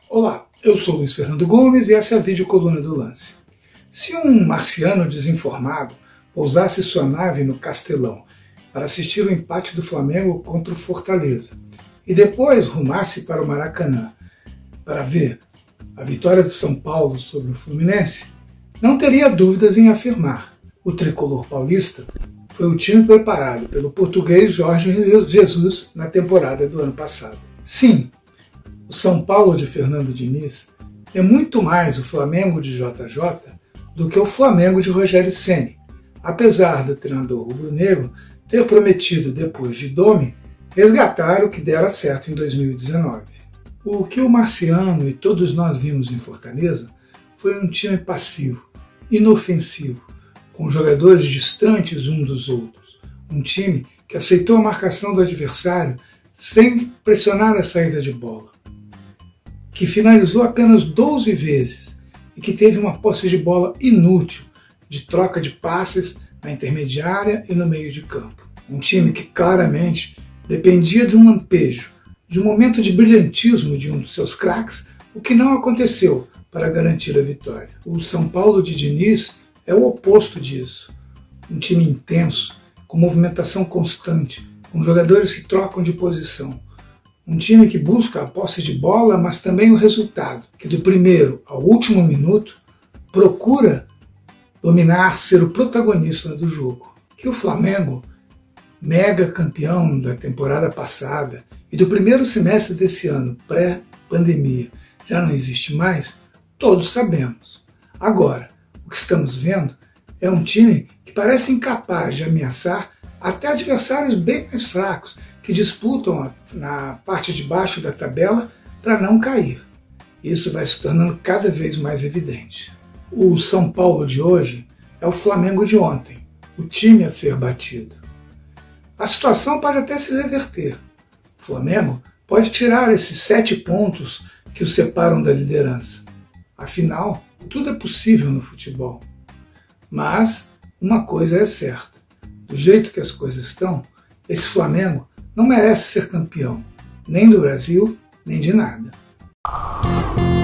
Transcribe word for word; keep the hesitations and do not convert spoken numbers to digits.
Olá, eu sou Luiz Fernando Gomes e essa é a videocoluna do Lance. Se um marciano desinformado pousasse sua nave no Castelão para assistir o empate do Flamengo contra o Fortaleza e depois rumasse para o Maracanã para ver a vitória do São Paulo sobre o Fluminense, não teria dúvidas em afirmar: o tricolor paulista foi o time preparado pelo português Jorge Jesus na temporada do ano passado. Sim, o São Paulo de Fernando Diniz é muito mais o Flamengo de J J do que o Flamengo de Rogério Ceni, apesar do treinador rubro-negro ter prometido, depois de Domi, resgatar o que dera certo em dois mil e dezenove. O que o marciano e todos nós vimos em Fortaleza foi um time passivo, inofensivo, com jogadores distantes uns dos outros, um time que aceitou a marcação do adversário sem pressionar a saída de bola, que finalizou apenas doze vezes e que teve uma posse de bola inútil de troca de passes na intermediária e no meio de campo. Um time que claramente dependia de um lampejo, de um momento de brilhantismo de um dos seus craques, o que não aconteceu para garantir a vitória. O São Paulo de Diniz é o oposto disso. Um time intenso, com movimentação constante, com jogadores que trocam de posição. Um time que busca a posse de bola, mas também o resultado, que do primeiro ao último minuto procura dominar, ser o protagonista do jogo. Que o Flamengo, mega campeão da temporada passada e do primeiro semestre desse ano, pré-pandemia, já não existe mais, todos sabemos. Agora, o que estamos vendo é um time que parece incapaz de ameaçar até adversários bem mais fracos, que disputam na parte de baixo da tabela para não cair. Isso vai se tornando cada vez mais evidente. O São Paulo de hoje é o Flamengo de ontem, o time a ser batido. A situação pode até se reverter. O Flamengo pode tirar esses sete pontos que o separam da liderança. Afinal, tudo é possível no futebol. Mas uma coisa é certa: do jeito que as coisas estão, esse Flamengo não merece ser campeão, nem do Brasil, nem de nada.